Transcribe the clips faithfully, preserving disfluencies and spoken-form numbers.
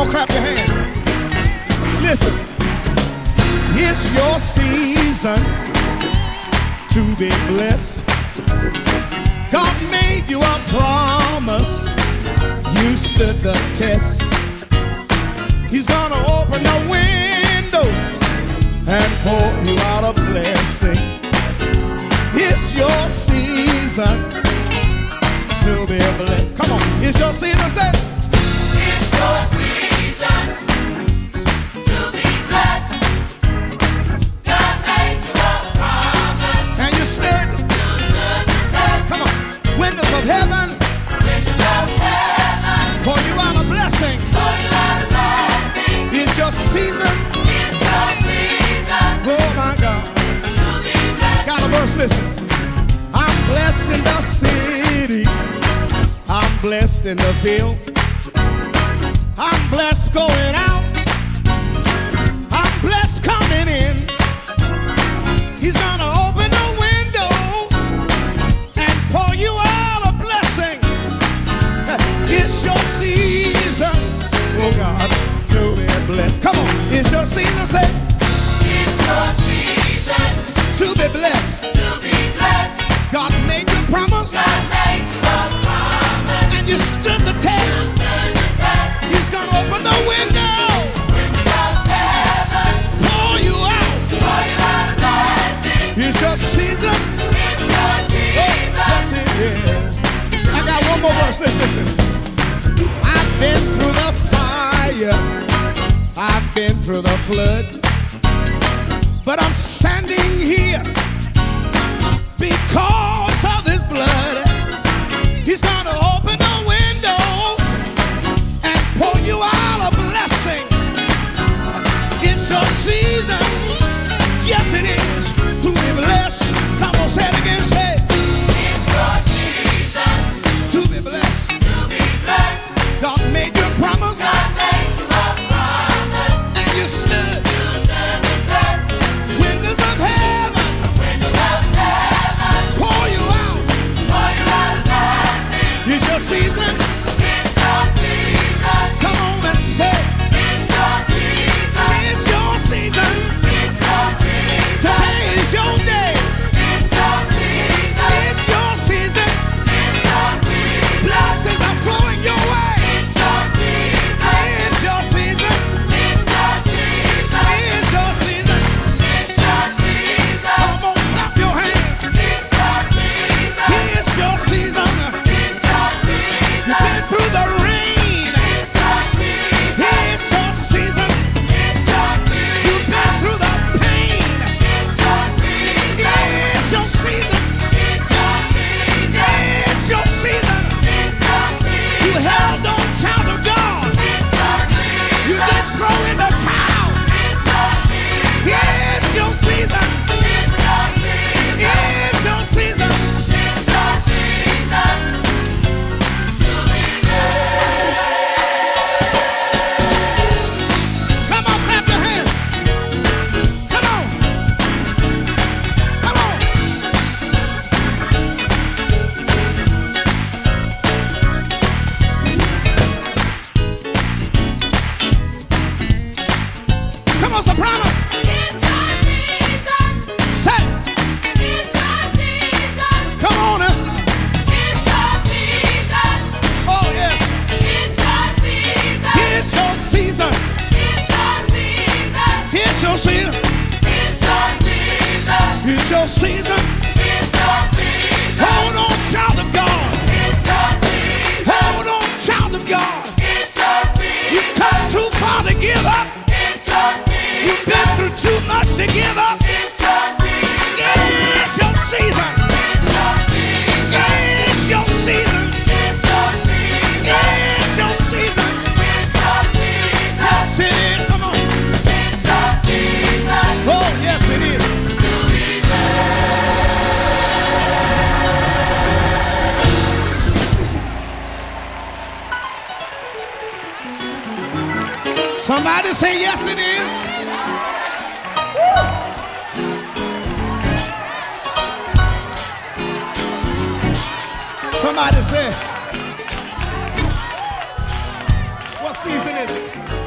on, clap your hands. Listen, it's your season to be blessed. God made you a promise. You stood the test. He's gonna open the windows and pour you out a blessing. It's your season to be blessed. Come on, it's your season, say. It's your season to be blessed. God made you a promise. And you stood. You stood the test. Come on, windows of heaven. Windows of heaven. Pour you out a blessing. Pour you out a blessing. It's your season. It's your season. Oh my God. To be blessed. Got a verse, listen. I'm blessed in the city. I'm blessed in the field. I'm blessed going out. I'm blessed coming in. He's gonna open the windows and pour you out a blessing. It's your season, oh God, to be blessed. Come on, it's your season, say. It's your season To be blessed. to be blessed. God made you promise. God made you a promise. And you stood the test. Stood the test. He's gonna open the window, Windows of heaven. pour you out. Pour you out a blessing. It's your season. It's your season. Yes, it is. I got one more verse. Listen, listen. I've been through the fire. I've been through the flood. But I'm standing here because of His blood. He's gonna open the windows and pour you out a blessing. It's your season, yes it is, to be blessed. Come on, say it again, say it. It's your season To be blessed. to be blessed. God made you a promise, God made you a promise. and you stood. You stood the test. Windows of heaven, Windows of heaven. pour you out. Pour you out a blessing. It's your season. It's your season. Come on and say, It's your season. it's your season. It's your season. Today is your day. It's your season. It's your season. It's your season. Blessings are flowing your way. It's your season. It's your season. It's your season. It's your season. It's your season. Come on, clap your hands. It's your season. It's your season. It's your season. You've been through the rain. It's your season. It's your season. It's your season. You've been through the pain. It's your season. It's your season. It's your season. It's your season. It's your season. You held on, child of God. It's your season. You didn't throw in the towel. It's your season. It's your season. It's your season. It's your season. It's your season. Come on, clap your hands. Come on. Come on. Come on, sopranos. It's your season. Say, It's your season. come on, us. It's your season. Oh, yes. It's your season. It's your season. It's your season. It's your season. It's your season. It's your season. It's your season. Hold on, child of God. It's your season. Hold on, child of God. It's your season. You've come too far to give up. It's your season. You've been through too much to give up. It's your season. It's your season. It's your season. It's your season. It's your season. It's your season. It's your season. Yes, it is. Come on. It's your season. Oh, yes, it is. Somebody say, yes, it is. Woo. Somebody say, what season is it?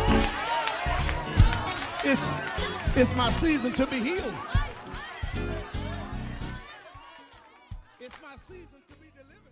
It's, it's my season to be healed. It's my season to be delivered.